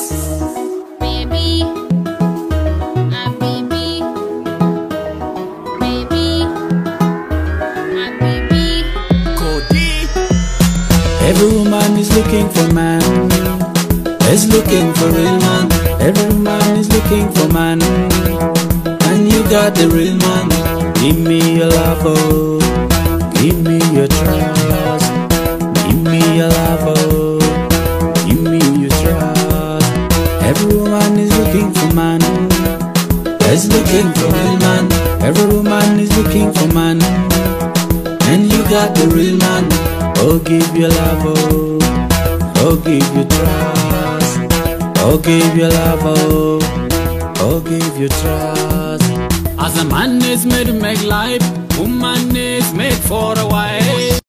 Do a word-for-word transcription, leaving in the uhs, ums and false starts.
Baby, ah baby, baby, ah baby. Khor Dj. Every woman is looking for man, is looking for real man. Every woman is looking for man, and you got the real man. Give me your love, oh, give me your trust. Give me your love, oh, give me your trust. Every woman is looking for man, is looking for real man. Every woman is looking for man, and you got the real man. Oh, give your love, oh, oh, give your trust. Oh, give your love, oh, oh, give your trust. As a man is made to make life, woman is made for a wife.